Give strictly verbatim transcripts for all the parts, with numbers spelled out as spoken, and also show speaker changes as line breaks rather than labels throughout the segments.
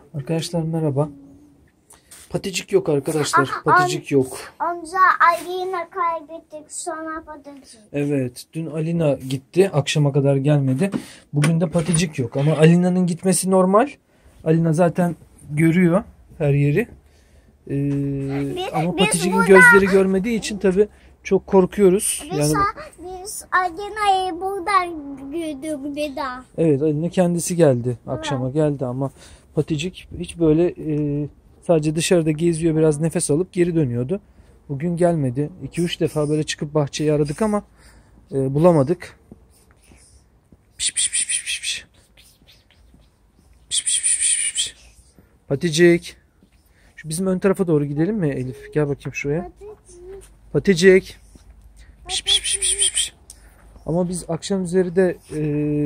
Arkadaşlar merhaba. Paticik yok arkadaşlar.
Aha,
Paticik yok.
Önce Alina kaybettik, sonra Paticik.
Evet, dün Alina gitti. Akşama kadar gelmedi. Bugün de Paticik yok. Ama Alina'nın gitmesi normal. Alina zaten görüyor her yeri. Ee,
Biz-
ama
biz
Paticik'in
burada-
gözleri görmediği için tabii çok korkuyoruz.
Biz,
Yani
biz Alina'yı buradan gördük bir daha.
evet, Alina kendisi geldi. Akşama geldi ama Paticik hiç böyle e, sadece dışarıda geziyor, biraz nefes alıp geri dönüyordu. Bugün gelmedi. iki üç defa böyle çıkıp bahçeyi aradık ama e, bulamadık. Piş piş piş piş piş piş. Piş piş piş piş piş. Paticik. Şu bizim ön tarafa doğru gidelim mi Elif? Gel bakayım şuraya. Paticik. Piş piş piş piş piş piş. Ama biz akşam üzeri de e,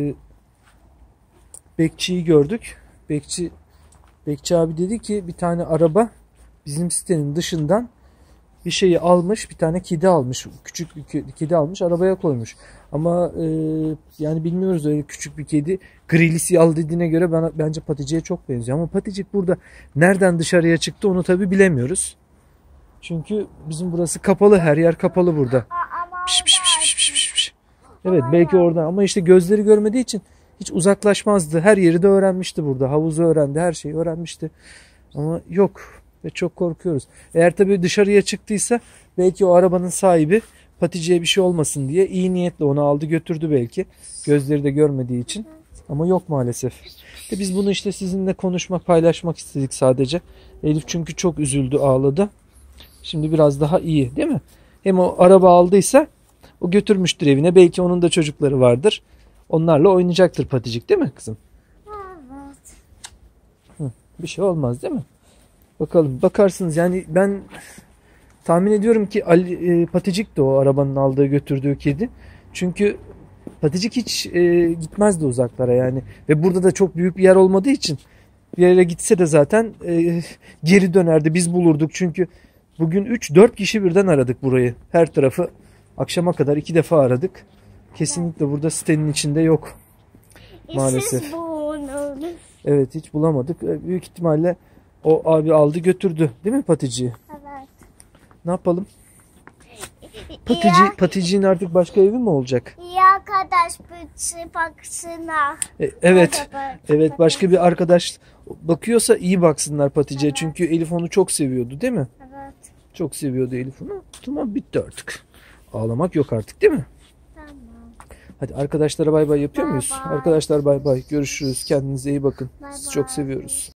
Bekçiyi gördük. Bekçi Bekçi abi dedi ki bir tane araba bizim sitenin dışından bir şeyi almış, bir tane kedi almış, küçük bir kedi almış, arabaya koymuş. Ama e, yani bilmiyoruz, öyle küçük bir kedi. Grili siyah dediğine göre bana, bence Paticik'e çok benziyor. Ama Paticik burada nereden dışarıya çıktı onu tabi bilemiyoruz. Çünkü bizim burası kapalı, her yer kapalı burada.
Ama
Piş piş piş piş piş piş piş. Evet, belki orada ama işte gözleri görmediği için hiç uzaklaşmazdı. Her yeri de öğrenmişti burada. Havuzu öğrendi, her şeyi öğrenmişti. Ama yok ve çok korkuyoruz. Eğer tabii dışarıya çıktıysa belki o arabanın sahibi Paticik'e bir şey olmasın diye iyi niyetle onu aldı götürdü belki. Gözleri de görmediği için. Ama yok maalesef. De biz bunu işte sizinle konuşmak, paylaşmak istedik sadece. Elif çünkü çok üzüldü, ağladı. Şimdi biraz daha iyi, değil mi? Hem o araba aldıysa o götürmüştür evine. Belki onun da çocukları vardır. Onlarla oynayacaktır Paticik, değil mi kızım?
Evet.
Hı, bir şey olmaz değil mi? Bakalım, bakarsınız yani ben tahmin ediyorum ki Ali, e, Paticik de o arabanın aldığı götürdüğü kedi. Çünkü Paticik hiç e, gitmezdi uzaklara yani. Ve burada da çok büyük bir yer olmadığı için bir yere gitse de zaten e, geri dönerdi. Biz bulurduk çünkü bugün üç dört kişi birden aradık burayı. Her tarafı akşama kadar iki defa aradık. Kesinlikle burada sitenin içinde yok. Maalesef.
İşsiz bulunur.
Evet, hiç bulamadık. E, Büyük ihtimalle o abi aldı götürdü. Değil mi Paticik'i?
Evet.
Ne yapalım? Patici,
Ya-
Paticik'in artık başka evi mi olacak?
İyi arkadaş bütçe baksana.
E, evet.
Merhaba.
Evet, başka bir arkadaş bakıyorsa iyi baksınlar Paticik'e. Çünkü Elif onu çok seviyordu, değil mi?
Evet.
Çok seviyordu Elif onu. Tamam, bitti artık. Ağlamak yok artık, değil mi?
Tamam.
Hadi arkadaşlara bay bay yapıyor
Bay
muyuz?
bay.
Arkadaşlar bay bay. Görüşürüz. Kendinize iyi bakın.
Bay
Sizi çok
bay.
seviyoruz.